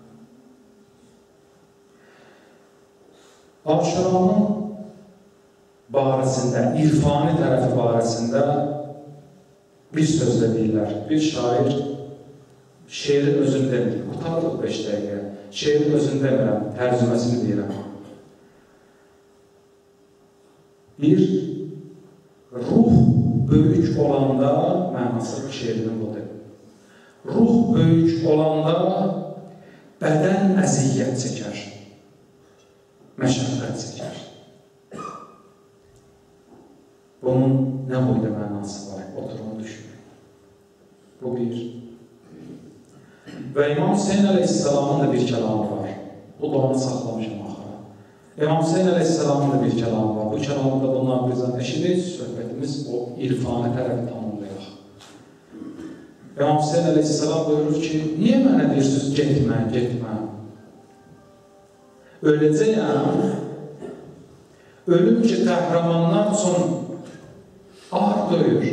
Aşuranın barəsində, irfani tərəfi barəsində bir sözlə deyirlər. Bir şair şeirin özünü demir. Qutarlıq 5 dəqiqə. Şeirin özünü demirəm, tərcüməsini deyirəm. Bir, ruh böyük olanda, mənası şeirinin budur. Ruh böyük olanda bədən əziyyət çəkər, məşəqqət çəkər. Bunun nə boyda mənası var? Oturun düşünün. Bu bir. Və İmam Hüseyin əleyhissalamın da bir kəlamı var. Bu duanı saxlamışam axıra. İmam Hüseyin əleyhissalamın da bir kəlamı var. Bu kəlamı da bundan bizdən eşidik. Söhbətimiz o irfani tərəfi tamamlayaq. İmam Hüseyin əleyhissalam buyurur ki, niyə mənə deyirsiniz, getmə, getmə. Öləcəyəm. Ölüm ki, qəhrəmanlar üçün ağır döyür.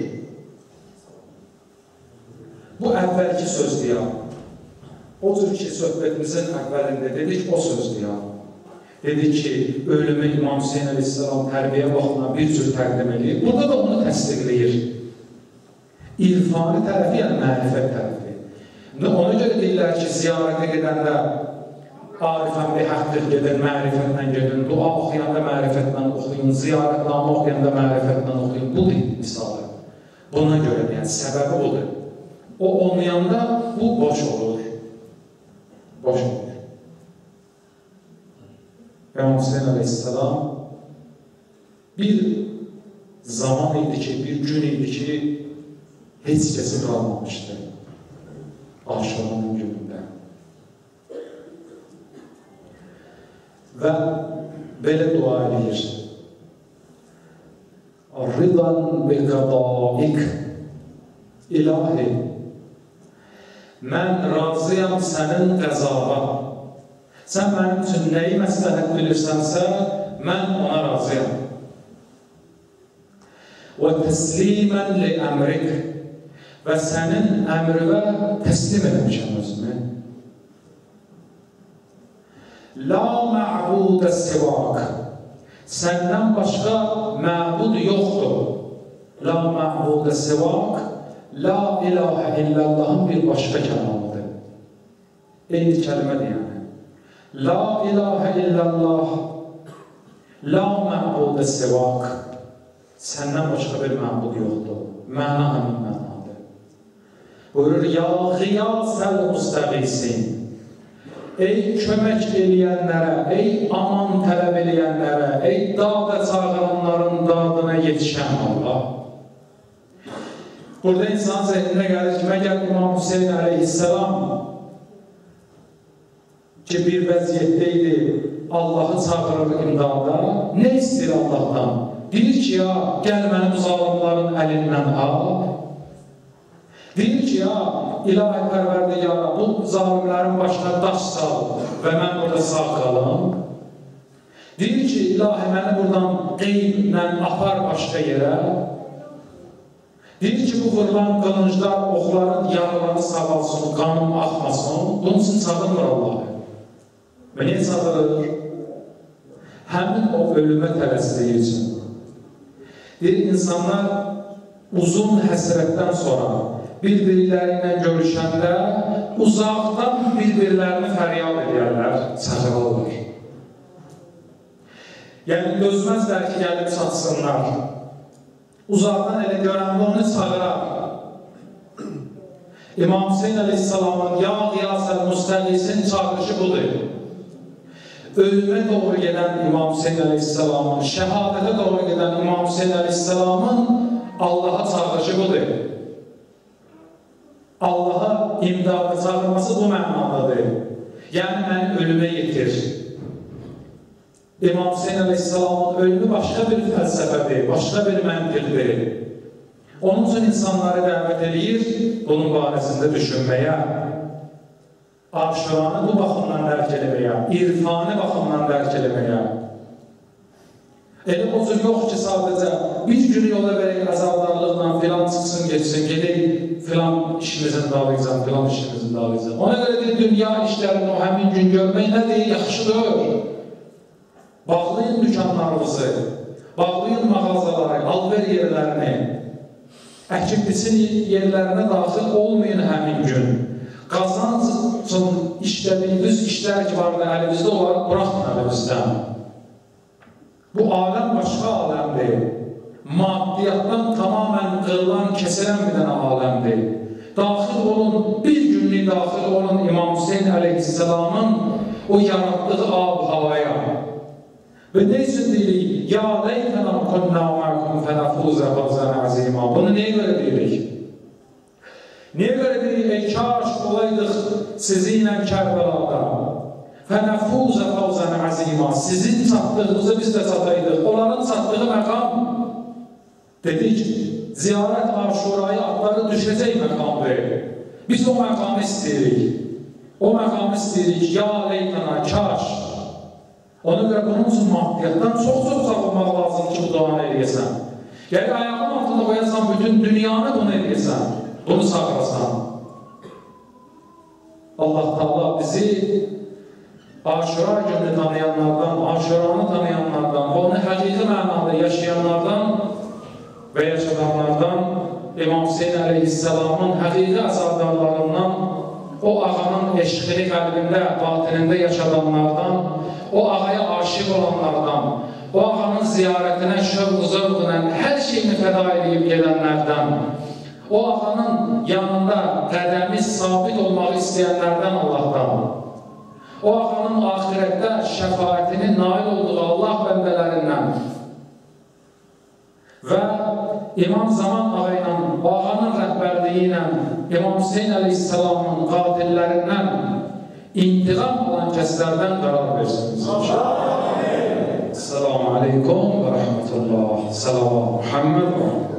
Bu əvvəlki söz deyəm. O cür ki, söhbətimizin əvvəlində dedik, o söz deyəm. Dedik ki, ölümü İmam Hüseyin əleyhissalam tərbiyə vaxtına bir cür təqdim edir. Burada da onu təsdiqləyir. İrfani tərəfi, yəni mərifət tərəfi. Ona görə deyirlər ki, ziyarətə gedəndə arifən bir həqqdir gedin, mərifətlə gedin, dua oxuyanda mərifətlə oxuyun, ziyarətnamə oxuyanda mərifətlə oxuyun. Budur misalı. Buna görə deyən, səbəbi budur. O olmayanda bu boş olur. Boş olur. İmam Hüseyin əleyhissalam bir zaman idi ki, bir gün idi ki, heç kəsi qalmamışdı. Aşuranın günündə. Və belə dua edir. Ridan bi qadaik. İlahi, mən razıyam sənin qəzava. Sən mənim üçün nəyi məsləhət bilirsənsə, mən ona razıyam. Və təslimən li əmrik. Və sənin əmrivə təslim etmişəm özümü. La mə'budə sivaq. Səndən başqa məbud yoxdur. La mə'budə sivaq. La ilahə illallahın bir başqa kəlamıdır. Eyni kəlmədir yəni. La ilahə illallah, la mə'budə sivaq. Səndən başqa bir məbud yoxdur. Məna həmin mənadır. Buyurur, ya qiyasəl müstəqisin. Ey kömək eləyənlərə, ey aman tələb eləyənlərə, ey dağda çağıranların dadına yetişən Allah. Burada insan zəhninə gəlir ki, məgər İmam Hüseyin əleyhissalam ki, bir vəziyyətdə idi, Allahı çağırır imdada, nə istəyir Allahdan? Deyir ki, ya, gəl mənim zalimların əlindən al. Deyir ki, ya, ilahi pərverdigara, bu zalimlərin başına daş sal və mən burada sağ qalım. Deyir ki, ilahi məni buradan qeyblə apar başqa yerə. Deyir ki, bu vurulan qılınclar, oxların yaraları sağalsın, qanım axmasın, bunun üçün çağırmır Allah'ı. Və niyə çağırır? Həmin o ölümə tələsdiyi üçün. Deyir, insanlar uzun həsrətdən sonra bir-birləri ilə görüşəndə uzaqdan bir-birlərini fəryad edərlər, çağırırlar. Yəni, gözməzlər ki, gəlib çatsınlar. Uzaqdan elə görəndə onu çağırar. İmam Hüseyin əleyhissalamın ya qiyasəl müstəqisin çağırışı budur. Ölümə doğru gedən İmam Hüseyin əleyhissalamın, şəhadətə doğru gedən İmam Hüseyin əleyhissalamın Allaha çağırışı budur. Allaha imdada çağırması bu mənadadır. Yəni, məni ölümə yetir. İmam Hüseyin əleyhissalamın ölümü başqa bir fəlsəfədir, başqa bir məntiqdir. Onun üçün insanları dəvət edir, bunun barəsində düşünməyə, Aşuranı bu baxımdan dərk eləməyə, irfani baxımdan dərk eləməyə. Elə o cür yox ki, sadəcə bir gün yola verək əzaldarlıqla filan çıxsın, geçsin, gedək filan işimizin dağılacaq, filan işimizin dağılacaq. Ona görə deyil, dünya işlərini o həmin gün görmək nədir? Yaxşıdır. Bağlayın dükkanlarınızı, bağlayın mağazaları, alver yerlərini, əkib-biçin yerlərinə daxil olmayın həmin gün. Qazanc üçün işlədiyiniz işlər ki vardı əlimizdə olaraq bıraxın əlimizdən. Bu aləm başqa aləmdir. Maddiyyatdan tamamən qırılan, kesilən bir dənə aləmdir. Daxil olun, bir günlük daxil olun İmam Hüseyin əleyhissalamın o yaratdığı ab-havaya. Və nə üçün deyirik? Ya leytənəm kunna ma'akum fənəfuzə fəzən əzima. Bunu nəyə görə deyirik? Niyə görə deyirik, ey kaş olaydıq sizinlə Kərbəlada. Fənəfuzə fəvzən əzima. Sizin çatdığınızı biz də çataydıq. Onların çatdığı məqam, dedik, ziyarət Aşurayı adları düşəcək məqamdır. Biz o məqamı istəyirik. O məqamı istəyirik. Ya leytana, kaş. Ona görə bunun üçün maddiyyatdan çox-çox savunmaq lazım ki, bu duanı eləyəsən. Yəni, ayağın altında qoyasan, bütün dünyanı bunu eləyəsən, bunu sağlasan. Allah Teala bizi Aşura günü tanıyanlardan, Aşuranı tanıyanlardan, onu həqiqi mənada yaşayanlardan və yaşadanlardan, İmam Hüseyin Əleyhisselamın həqiqi əzadlarlarından, o ağanın eşqini qəlbində, batinində yaşadanlardan, o ağaya aşıq olanlardan, o ağanın ziyarətinə şövq-zövqlə hər şeyini fəda edib gedənlərdən, o ağanın yanında qədəmi sabit olmağı istəyənlərdən Allahdan, o ağanın ahirətdə şəfaətinin nail olduğu Allah bəndələrindən və İmam Zaman ağa ilə, o ağanın rəhbərliyi ilə İmam Hüseyin Əleyhisselamın qatillərindən intiqam olan kəslərdən qərar versiniz. Selamun Aleyküm və Rəhmətullah. Selamun Muhammed və